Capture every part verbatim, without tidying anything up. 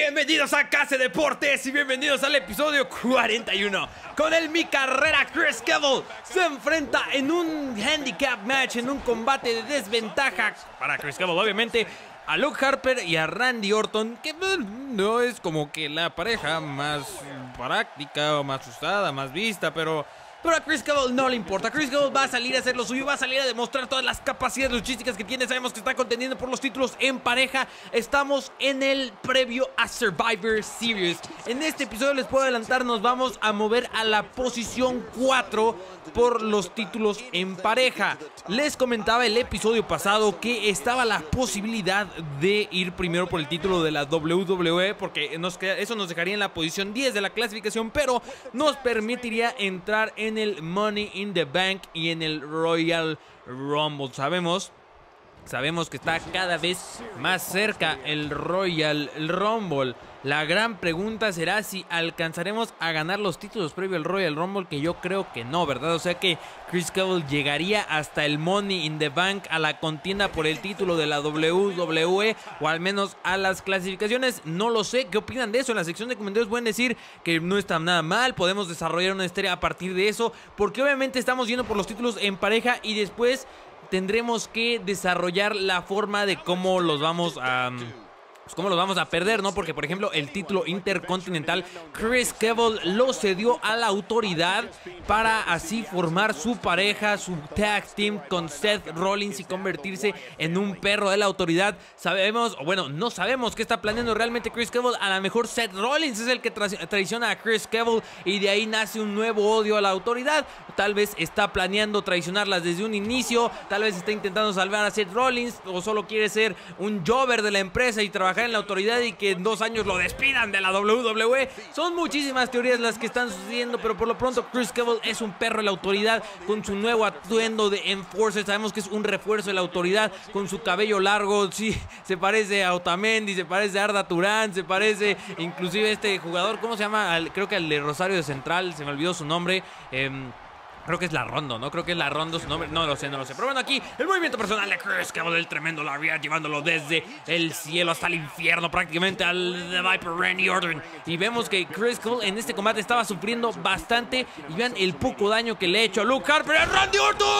Bienvenidos a Casa Deportes y bienvenidos al episodio cuarenta y uno. Con él mi carrera, Chris Gable se enfrenta en un handicap match, en un combate de desventaja para Chris Gable, obviamente, a Luke Harper y a Randy Orton, que no es como que la pareja más práctica o más usada, más vista, pero... Pero a Chris Gable no le importa. Chris Gable va a salir a hacer lo suyo, va a salir a demostrar todas las capacidades luchísticas que tiene. Sabemos que está contendiendo por los títulos en pareja. Estamos en el previo a Survivor Series. En este episodio, les puedo adelantar, nos vamos a mover a la posición cuatro por los títulos en pareja. Les comentaba el episodio pasado que estaba la posibilidad de ir primero por el título de la doble u doble u E, porque nos queda, eso nos dejaría en la posición diez de la clasificación, pero nos permitiría entrar en el Money in the Bank y en el Royal Rumble. Sabemos, sabemos que está cada vez más cerca el Royal Rumble. La gran pregunta será si alcanzaremos a ganar los títulos previo al Royal Rumble, que yo creo que no, ¿verdad? O sea que Chris Gable llegaría hasta el Money in the Bank, a la contienda por el título de la doble u doble u E, o al menos a las clasificaciones. No lo sé, ¿qué opinan de eso? En la sección de comentarios pueden decir que no está nada mal, podemos desarrollar una historia a partir de eso, porque obviamente estamos yendo por los títulos en pareja y después tendremos que desarrollar la forma de cómo los vamos a... Pues cómo los vamos a perder, ¿no? Porque, por ejemplo, el título intercontinental, Chris Gable lo cedió a la autoridad para así formar su pareja, su tag team con Seth Rollins y convertirse en un perro de la autoridad. Sabemos, o bueno, no sabemos qué está planeando realmente Chris Gable. A lo mejor Seth Rollins es el que tra traiciona a Chris Gable y de ahí nace un nuevo odio a la autoridad. Tal vez está planeando traicionarlas desde un inicio, tal vez está intentando salvar a Seth Rollins, o solo quiere ser un jobber de la empresa y trabajar en la autoridad y que en dos años lo despidan de la doble u doble u E. Son muchísimas teorías las que están sucediendo, pero por lo pronto Chris Gable es un perro de la autoridad con su nuevo atuendo de Enforcer. Sabemos que es un refuerzo de la autoridad con su cabello largo. Sí, se parece a Otamendi, se parece a Arda Turán, se parece inclusive a este jugador, ¿cómo se llama? Al, creo que al de Rosario de Central, se me olvidó su nombre. Eh, Creo que es la Rondo, ¿no? Creo que es la Rondo su nombre. No lo sé, no lo sé. Pero bueno, aquí el movimiento personal de Chris Gable, el tremendo Lariat, llevándolo desde el cielo hasta el infierno, prácticamente al The Viper Randy Orton. Y vemos que Chris Gable en este combate estaba sufriendo bastante. Y vean el poco daño que le ha hecho a Luke Harper. ¡A Randy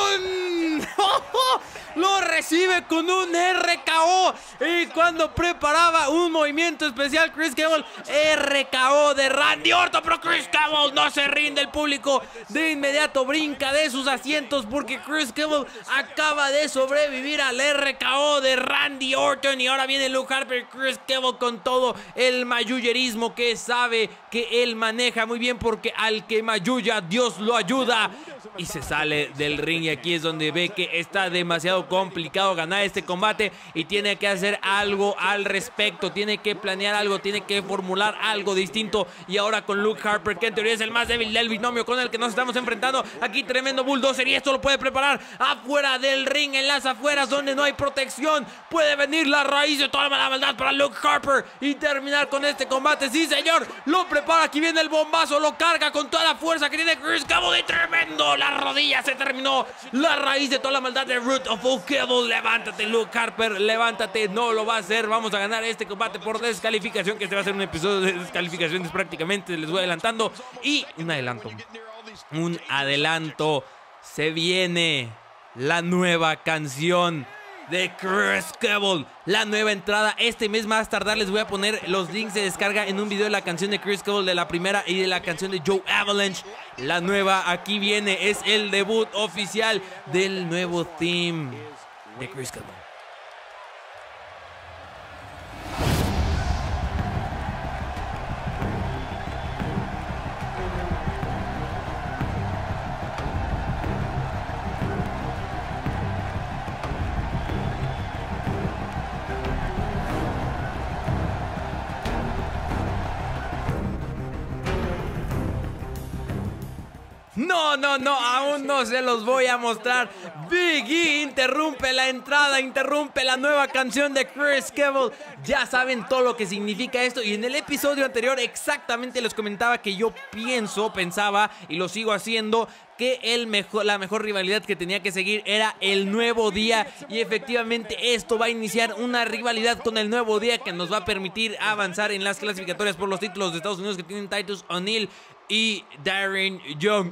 Orton! Lo recibe con un R K O. Y cuando preparaba un movimiento especial, Chris Gable, R K O de Randy Orton. Pero Chris Gable no se rinde. El público de inmediato brinca de sus asientos porque Chris Gable acaba de sobrevivir al R K O de Randy Orton. Y ahora viene Luke Harper. Chris Gable con todo el mayullerismo que sabe que él maneja muy bien, porque al que mayulla, Dios lo ayuda. Y se sale del ring, y aquí es donde ve que está demasiado complicado ganar este combate y tiene que hacer algo al respecto, tiene que planear algo, tiene que formular algo distinto. Y ahora con Luke Harper, que en teoría es el más débil del binomio con el que nos estamos enfrentando, aquí tremendo bulldozer, y esto lo puede preparar afuera del ring, en las afueras donde no hay protección. Puede venir la raíz de toda la maldad para Luke Harper y terminar con este combate. Sí, señor, lo prepara, aquí viene el bombazo, lo carga con toda la fuerza que tiene Chris Gable, y tremendo, la rodilla se terminó, la raíz de toda la maldad de Root of All Gable. Levántate, Luke Harper, levántate, no lo va a hacer. Vamos a ganar este combate por descalificación, que este va a ser un episodio de descalificaciones prácticamente, les voy adelantando. Y un adelanto, un adelanto, se viene la nueva canción de Chris Gable, la nueva entrada. Este mes más tardar les voy a poner los links de descarga en un video de la canción de Chris Gable, de la primera, y de la canción de Joe Avalanche. La nueva, aquí viene, es el debut oficial del nuevo theme de Chris Gable. No, no, no, aún no se los voy a mostrar. Big E interrumpe la entrada, interrumpe la nueva canción de Chris Gable. Ya saben todo lo que significa esto. Y en el episodio anterior exactamente les comentaba que yo pienso, pensaba y lo sigo haciendo, que el mejor, la mejor rivalidad que tenía que seguir era el Nuevo Día, y efectivamente esto va a iniciar una rivalidad con el Nuevo Día que nos va a permitir avanzar en las clasificatorias por los títulos de Estados Unidos que tienen Titus O'Neil y Darren Young.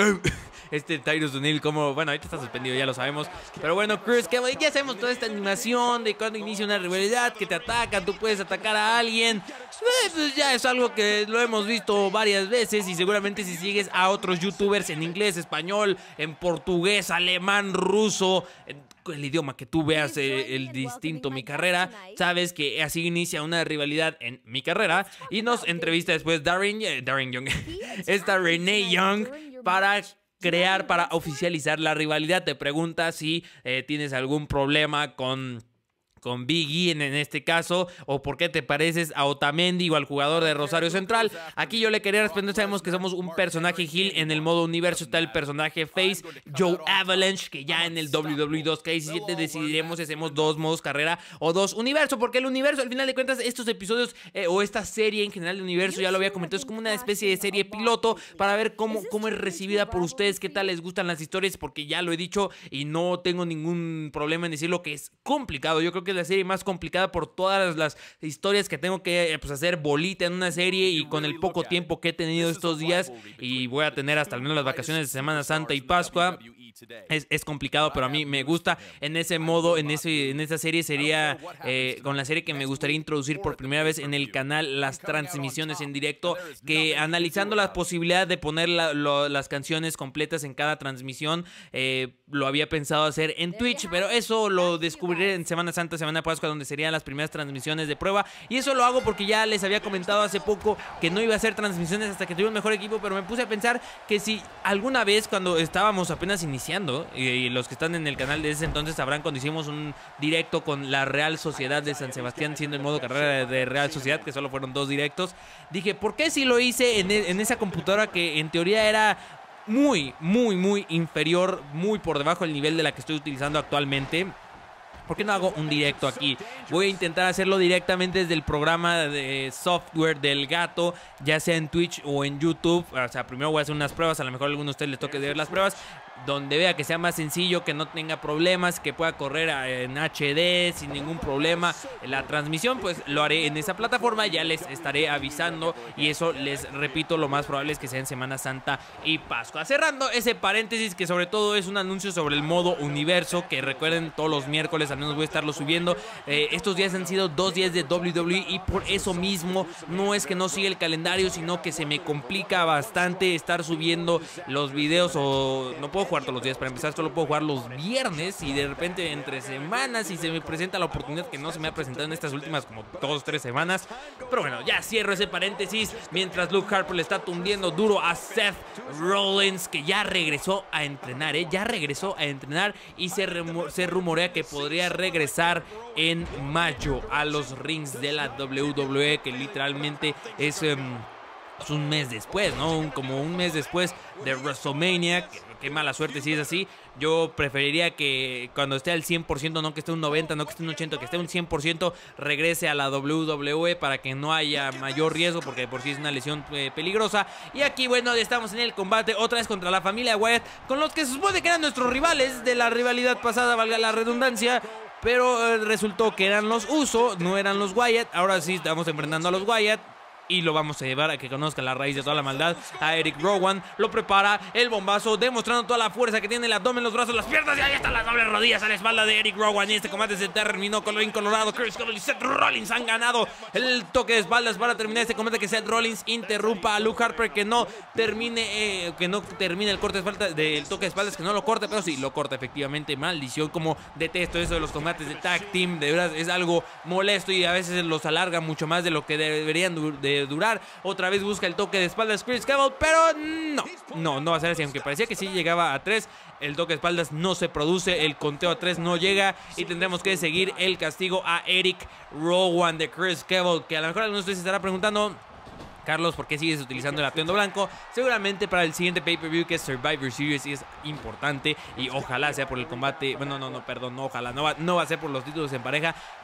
Este Titus O'Neil, como, bueno, ahorita está suspendido, ya lo sabemos. Pero bueno, Chris Gable, ya sabemos toda esta animación de cuando inicia una rivalidad, que te atacan, tú puedes atacar a alguien. Eh, pues ya es algo que lo hemos visto varias veces, y seguramente si sigues a otros youtubers en inglés, español, en portugués, alemán, ruso, en el idioma que tú veas, eh, el distinto Mi Carrera, sabes que así inicia una rivalidad en Mi Carrera. Y nos entrevista después Darren, eh, Darren Young, esta Renee Young, para crear, para oficializar la rivalidad. Te pregunta si eh, tienes algún problema con... con Big E en, en este caso, o por qué te pareces a Otamendi o al jugador de Rosario Central. Aquí yo le quería responder, sabemos que somos un personaje heel. En el modo universo está el personaje face, Joe Avalanche, que ya en el doble u doble u E dos K diecisiete decidiremos si hacemos dos modos carrera o dos universo, porque el universo, al final de cuentas, estos episodios eh, o esta serie en general de universo, ya lo había comentado, es como una especie de serie piloto para ver cómo, cómo es recibida por ustedes, qué tal les gustan las historias, porque ya lo he dicho y no tengo ningún problema en decirlo que es complicado. Yo creo que la serie más complicada por todas las historias que tengo que pues, hacer bolita en una serie, y con el poco tiempo que he tenido estos días, y voy a tener hasta al menos las vacaciones de Semana Santa y Pascua, es, es complicado, pero a mí me gusta. En ese modo, en, ese, en esa serie sería eh, con la serie que me gustaría introducir por primera vez en el canal, las transmisiones en directo, que analizando la posibilidad de poner la, lo, las canciones completas en cada transmisión, eh, lo había pensado hacer en Twitch, pero eso lo descubriré en Semana Santa, Semana Pascua, donde serían las primeras transmisiones de prueba. Y eso lo hago porque ya les había comentado hace poco que no iba a hacer transmisiones hasta que tuviera un mejor equipo, pero me puse a pensar que si alguna vez, cuando estábamos apenas iniciando, y, y los que están en el canal de ese entonces sabrán, cuando hicimos un directo con la Real Sociedad de San Sebastián, siendo el modo carrera de Real Sociedad, que solo fueron dos directos, dije, ¿por qué si lo hice en, en esa computadora que en teoría era muy, muy, muy inferior, muy por debajo del nivel de la que estoy utilizando actualmente? ¿Por qué no hago un directo aquí? Voy a intentar hacerlo directamente desde el programa de software del gato, ya sea en Twitch o en YouTube. O sea, primero voy a hacer unas pruebas, a lo mejor a alguno de ustedes les toque ver las pruebas, donde vea que sea más sencillo, que no tenga problemas, que pueda correr en H D sin ningún problema la transmisión. Pues lo haré en esa plataforma, ya les estaré avisando, y eso, les repito, lo más probable es que sea en Semana Santa y Pascua. Cerrando ese paréntesis, que sobre todo es un anuncio sobre el modo universo, que recuerden, todos los miércoles al menos voy a estarlo subiendo. Eh, estos días han sido dos días de doble u doble u E, y por eso mismo no es que no siga el calendario, sino que se me complica bastante estar subiendo los videos, o no puedo jugar todos los días. Para empezar, solo puedo jugar los viernes, y de repente entre semanas, y se me presenta la oportunidad que no se me ha presentado en estas últimas como dos, tres semanas. Pero bueno, ya cierro ese paréntesis, mientras Luke Harper le está tundiendo duro a Seth Rollins, que ya regresó a entrenar, ¿eh? Ya regresó a entrenar, y se, se rumorea que podría regresar en mayo a los rings de la doble u doble u E, que literalmente es... Um, Es un mes después, ¿no? Un, como un mes después de WrestleMania. Qué mala suerte si es así. Yo preferiría que cuando esté al cien por ciento, no que esté un noventa, no que esté un ochenta, que esté un cien por ciento, regrese a la doble u doble u E para que no haya mayor riesgo, porque de por sí es una lesión eh, peligrosa. Y aquí, bueno, estamos en el combate otra vez contra la familia Wyatt, con los que se supone que eran nuestros rivales de la rivalidad pasada, valga la redundancia. Pero eh, resultó que eran los Uso, no eran los Wyatt. Ahora sí estamos enfrentando a los Wyatt, y lo vamos a llevar a que conozca la raíz de toda la maldad. A Eric Rowan lo prepara el bombazo, demostrando toda la fuerza que tiene el abdomen, los brazos, las piernas, y ahí están las dobles rodillas a la espalda de Eric Rowan. Y este combate se terminó con lo incolorado. Chris Gable y Seth Rollins han ganado el toque de espaldas para terminar este combate. Que Seth Rollins interrumpa a Luke Harper, que no termine eh, que no termine el corte de espaldas, del toque de espaldas, que no lo corte, pero sí lo corta efectivamente. Maldición, como detesto eso de los combates de tag team, de verdad es algo molesto, y a veces los alarga mucho más de lo que deberían de durar. Otra vez busca el toque de espaldas Chris Gable, pero no, no, no va a ser así. Aunque parecía que sí llegaba a tres, el toque de espaldas no se produce, el conteo a tres no llega, y tendremos que seguir el castigo a Eric Rowan de Chris Gable. Que a lo mejor algunos de ustedes se estará preguntando, Carlos, ¿por qué sigues utilizando el atuendo blanco? Seguramente para el siguiente pay-per-view, que es Survivor Series, y es importante, y ojalá sea por el combate. Bueno, no, no, perdón, no, ojalá, no va, no va a ser por los títulos en pareja.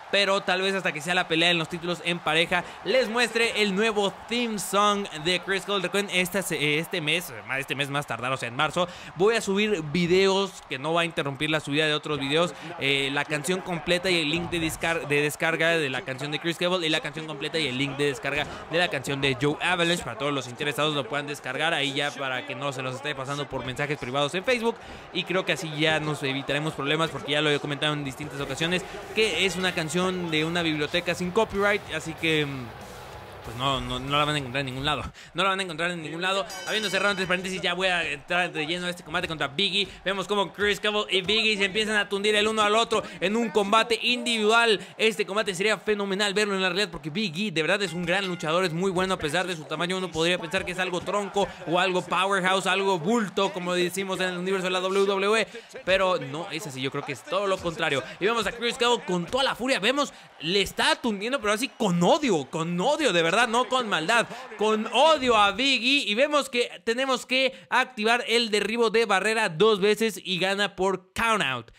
pero tal vez hasta que sea la pelea en los títulos en pareja les muestre el nuevo theme song de Chris Cable. Recuerden, este, este mes, este mes más tardar, o sea en marzo, voy a subir videos que no va a interrumpir la subida de otros videos, eh, la canción completa y el link de, descar de descarga de la canción de Chris Cable, y la canción completa y el link de descarga de la canción de Joe Avalanche, para todos los interesados lo puedan descargar ahí ya, para que no se los esté pasando por mensajes privados en Facebook. Y creo que así ya nos evitaremos problemas, porque ya lo he comentado en distintas ocasiones que es una canción de una biblioteca sin copyright, así que pues no, no, no la van a encontrar en ningún lado. No la van a encontrar en ningún lado. Habiendo cerrado entre paréntesis, ya voy a entrar de lleno a este combate contra Big E. Vemos como Chris Cable y Big E se empiezan a tundir el uno al otro en un combate individual. Este combate sería fenomenal verlo en la realidad, porque Big E de verdad es un gran luchador, es muy bueno a pesar de su tamaño. Uno podría pensar que es algo tronco o algo powerhouse, algo bulto, como decimos en el universo de la doble u doble u E, pero no es así. Yo creo que es todo lo contrario. Y vemos a Chris Cable con toda la furia. Vemos, le está tundiendo, pero así con odio, con odio de verdad. No con maldad, con odio a Big E. Y vemos que tenemos que activar el derribo de barrera dos veces y gana por count out.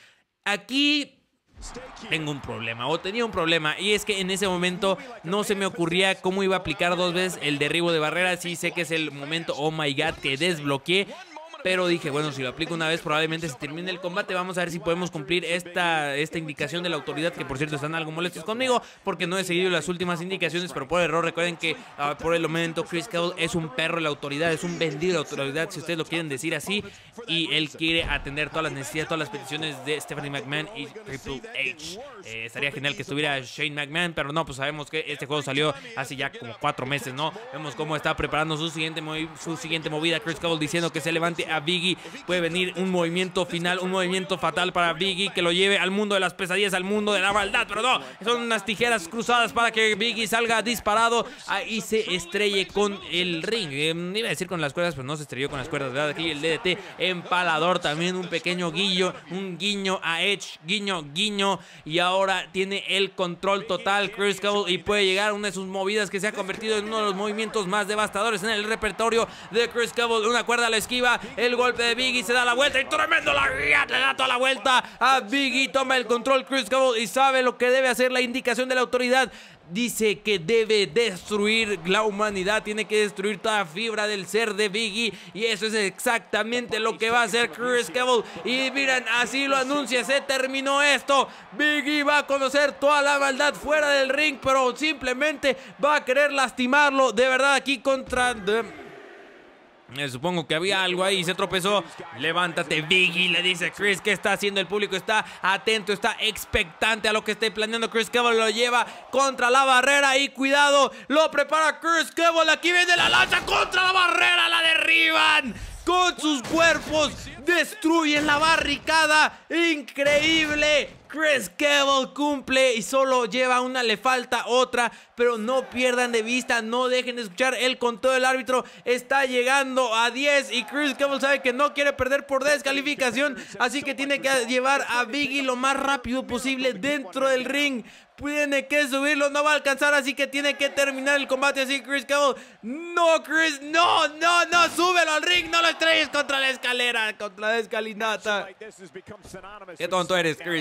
Aquí tengo un problema, o tenía un problema, y es que en ese momento no se me ocurría cómo iba a aplicar dos veces el derribo de barrera. Sí sé que es el momento, oh my god, que desbloqueé, pero dije, bueno, si lo aplico una vez probablemente se termine el combate. Vamos a ver si podemos cumplir esta, esta indicación de la autoridad, que por cierto están algo molestos conmigo porque no he seguido las últimas indicaciones, pero por error. Recuerden que uh, por el momento Chris Cable es un perro de la autoridad, es un vendido de la autoridad, si ustedes lo quieren decir así, y él quiere atender todas las necesidades, todas las peticiones de Stephanie McMahon y Triple H. Eh, estaría genial que estuviera Shane McMahon, pero no, pues sabemos que este juego salió hace ya como cuatro meses, ¿no? Vemos cómo está preparando su siguiente, su siguiente movida Chris Cable, diciendo que se levante a Big E. Puede venir un movimiento final, un movimiento fatal para Big E, que lo lleve al mundo de las pesadillas, al mundo de la maldad, pero no, son unas tijeras cruzadas para que Big E salga disparado y se estrelle con el ring. Eh, iba a decir con las cuerdas, pero no se estrelló con las cuerdas, ¿verdad? Aquí el D D T empalador, también un pequeño guiño, un guiño a Edge, guiño, guiño, y ahora tiene el control total Chris Cable y puede llegar a una de sus movidas que se ha convertido en uno de los movimientos más devastadores en el repertorio de Chris Cable. Una cuerda a la esquiva, el golpe de Big E, se da la vuelta y tremendo la guía, le da toda la vuelta a Big E, toma el control Chris Cable y sabe lo que debe hacer. La indicación de la autoridad dice que debe destruir la humanidad, tiene que destruir toda fibra del ser de Big E, y eso es exactamente lo que va a hacer Chris Cable. Y miren, así lo anuncia, se terminó esto. Big E va a conocer toda la maldad fuera del ring, pero simplemente va a querer lastimarlo de verdad aquí contra... The... Eh, supongo que había algo ahí, se tropezó. Levántate, Big E, le dice Chris. ¿Qué está haciendo el público? Está atento, está expectante a lo que esté planeando Chris Cable. Lo lleva contra la barrera y cuidado, lo prepara Chris Cable. Aquí viene la lanza contra la barrera, la derriban con sus cuerpos, destruyen la barricada. Increíble. Chris Cable cumple y solo lleva una, le falta otra, pero no pierdan de vista, no dejen de escuchar el conteo del árbitro. Está llegando a diez y Chris Cable sabe que no quiere perder por descalificación, así que tiene que llevar a Big E lo más rápido posible dentro del ring. Tiene que subirlo, no va a alcanzar, así que tiene que terminar el combate así. Chris Cable, no, Chris, no, no, no, súbelo al ring, no lo estrelles contra la escalera, contra la escalinata. Qué tonto eres, Chris.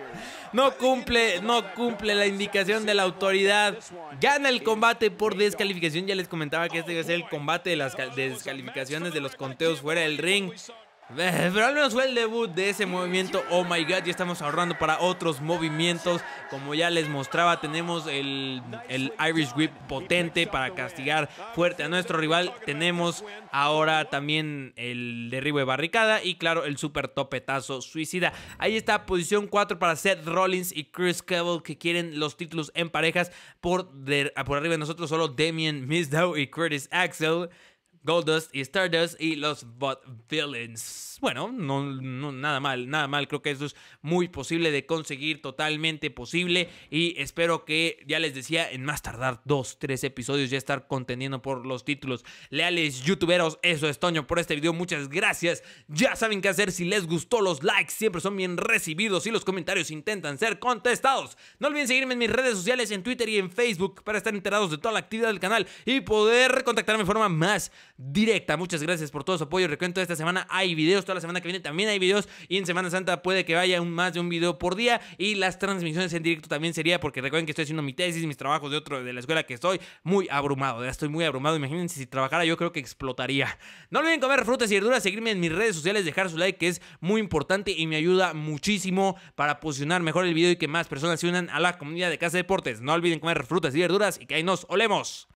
No cumple, no cumple la indicación de la autoridad. Gana el combate por descalificación. Ya les comentaba que este iba a ser el combate de las descalificaciones, de los conteos fuera del ring. Pero al menos fue el debut de ese movimiento. Oh my god, ya estamos ahorrando para otros movimientos. Como ya les mostraba, tenemos el, el Irish Whip potente para castigar fuerte a nuestro rival. Tenemos ahora también el derribo de barricada y claro, el super topetazo suicida. Ahí está, posición cuatro para Seth Rollins y Chris Cable, que quieren los títulos en parejas. Por, de, por arriba de nosotros solo Damien Mizdow y Curtis Axel, Goldust y Stardust y los Bot Villains. Bueno, no, no, nada mal, nada mal. Creo que eso es muy posible de conseguir, totalmente posible. Y espero que, ya les decía, en más tardar dos, tres episodios ya estar contendiendo por los títulos. Leales youtuberos, eso es Toño por este video. Muchas gracias. Ya saben qué hacer. Si les gustó, los likes siempre son bien recibidos y los comentarios intentan ser contestados. No olviden seguirme en mis redes sociales, en Twitter y en Facebook, para estar enterados de toda la actividad del canal y poder contactarme de forma más directa. Muchas gracias por todo su apoyo. Recuerden, toda esta semana hay videos, toda la semana que viene también hay videos, y en Semana Santa puede que vaya un, más de un video por día, y las transmisiones en directo también sería, porque recuerden que estoy haciendo mi tesis, mis trabajos de otro de la escuela, que estoy muy abrumado, ya estoy muy abrumado. Imagínense, si trabajara yo creo que explotaría. No olviden comer frutas y verduras, seguirme en mis redes sociales, dejar su like, que es muy importante y me ayuda muchísimo para posicionar mejor el video y que más personas se unan a la comunidad de Casa Deportes. No olviden comer frutas y verduras y que ahí nos olemos.